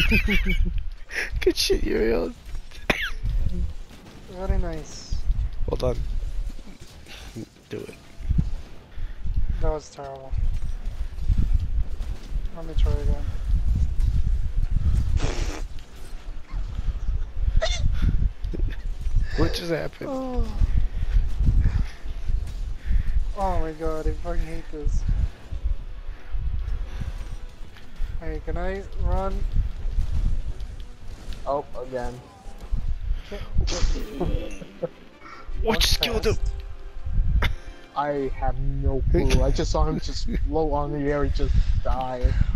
Good shit, Uriel. Very nice. Hold on. Do it. That was terrible. Let me try again. What just happened? Oh. Oh my god, I fucking hate this. Hey, can I run? Oh, again. What skill do? I have no clue. I just saw him just float on the air and just die.